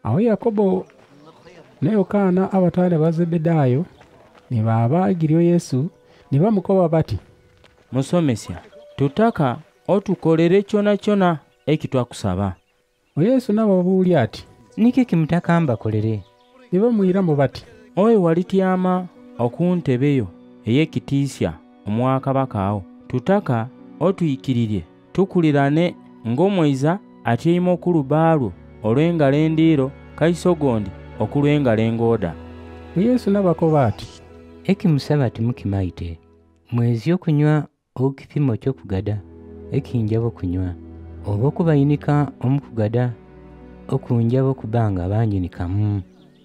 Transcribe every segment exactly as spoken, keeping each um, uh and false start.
Awo Yakobo ne Yokaana abataane ba Zebedayo ne baba egiryo Yesu ne bamukoba bati, Musomesya, tutaka otukolere kyona kyona ekitwakusaba. Yesu n'ababuulya ati, Niki kimutaka mbakolere? ne bamuyiramu bati, Oyo walityama okuntebeyo ey'ekitiisya omwakabaka awo. Tutaka otuyikirire tukulirane ng'omwiza atyayima okulubaalwo olw'engalo endiiro kaisogondi okulw'engalo engooda. Yesu n'abakoba ati, Ekimusaba timukimaite. Mwezi okunywa okipimo ky'okugada ekinjaba okunywa. Oba okubayinika omukugada okunjaba okubanga banjinikamu.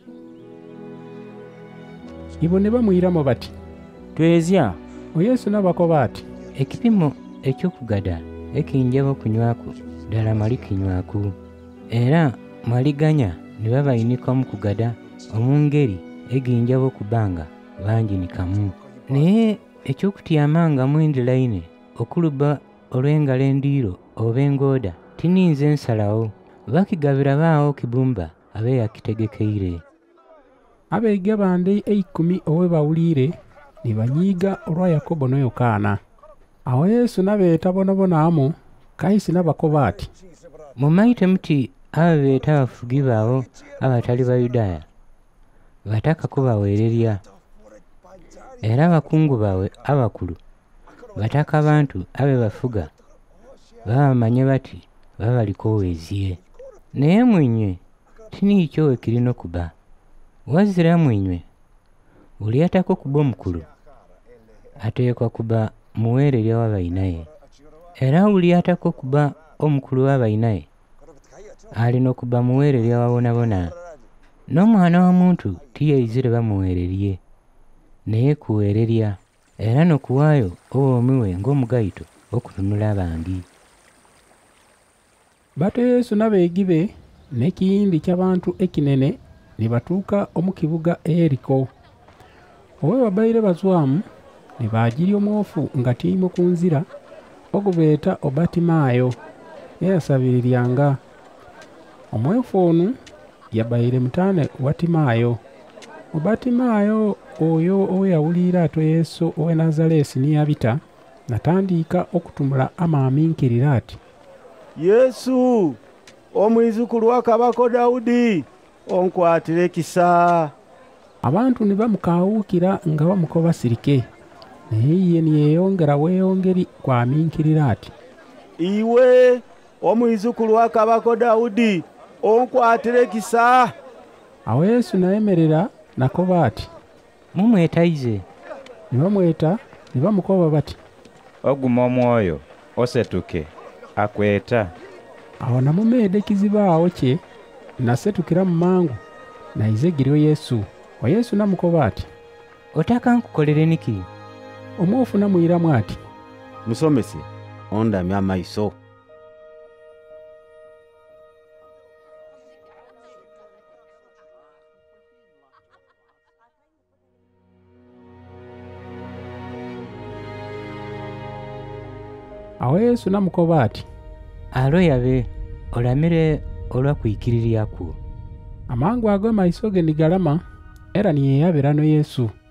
Ibo ne bamuyiramu bati, Twezya. Yesu n'abakoba ati, Ekipimo eky'okugada ekinjaba okunywaku ddala mali kinywaku. Era maliganya ne babayinika omukugada omu ngeri eginjaba okubanga banjinikamu. Naye ekyokutyamanga mwendiraine okuluba olw'engalo endiiro oba engooda tininze ensalawo, bakigabira baawo kibumba abe yakitegekeire. Abeegi abandi eikumi owe bawulire ne banyiiga olwa Yakobo ne Yokaana. Awo Yesu n'abeeta bonabona amu kahisi n'abakoba ati, Mumaite muti abo beeta abafugi baabo abatali Bayudaaya bataka kubaweererya, era abakungu baabwe abakulu bataka abantu abe bafuga babamanye bati babaliko weeziye. Naye mwinywe tiniikyo we kirina okuba. Wazira mwinywe buli ataka okuba omukulu ateekwa kuba muweererya w'abayinaye, era buli ataka okuba omukulu w'abayinaye alina okuba muweererya wabonabona. N'omwana w'omuntu tiyeeyizire bamuweererye, naye kuweererya era n'okuwaayo obwomi we ng'omugayito okutunula abangi. Bato Yesu n'abeegi be n'ekiyindi ky'abantu ekinene ne batuuka omu kibuga Yeriko. Owe babaire bazwamu ne baagirya omwofu nga tiimu ku nzira ogubeeta Obatimaayo eyasabiriryanga. Omwefu onu yabaire mutaane wa Timaayo. Obatimaayo oyo owe yawulira atyo Yesu owe Nazaleesi niyabita natandika okutumula amaaminkirira ati, Yesu, omwizukulu wa kabaka Dawudi, onkwatire ekisa. Abantu ne bamukaawukira nga bamukoba sirike, naye ye ne yeeyongera weeyongeri kwaminkirira ati, Iwe, omwizukulu wa kabaka Dawudi, onkwatire ekisa. Awo Yesu nayemerera nakoba ati, Mumwetaize. ne bamweta ne bamukoba bati, Oguma omwoyo osetuke akweta. Awo namumeeda ekizibaawo kye nasetukira mu mangu nayize egiryo Yesu. Wa Yesu namukoba ati, Otaka nkukolere niki? Omwofu namuyiramu ati, Musomese, ondamya amaiso. Awo Yesu namukoba ati, Alo yabe olamire olwa kuyikirirya kwo. Amangu ago amaiso ge nigalama era niyeyabira no Yesu.